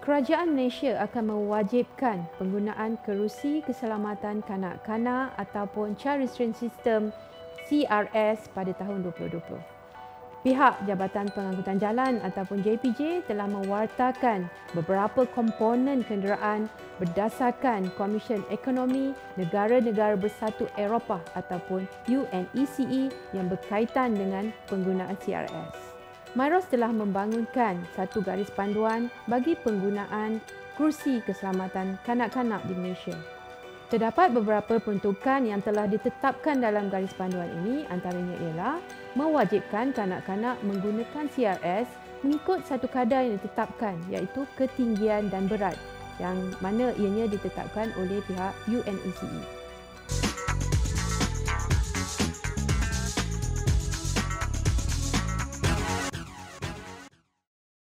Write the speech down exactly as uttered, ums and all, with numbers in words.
Kerajaan Malaysia akan mewajibkan penggunaan kerusi keselamatan kanak-kanak ataupun Child Restraint System C R S pada tahun dua ribu dua puluh. Pihak Jabatan Pengangkutan Jalan ataupun J P J telah mewartakan beberapa komponen kenderaan berdasarkan Komisen Ekonomi Negara-Negara Bersatu Eropah ataupun U N E C E yang berkaitan dengan penggunaan C R S. MyROS telah membangunkan satu garis panduan bagi penggunaan kerusi keselamatan kanak-kanak di Malaysia. Terdapat beberapa peruntukan yang telah ditetapkan dalam garis panduan ini, antaranya ialah mewajibkan kanak-kanak menggunakan C R S mengikut satu kadar yang ditetapkan, iaitu ketinggian dan berat yang mana ianya ditetapkan oleh pihak U N E C E.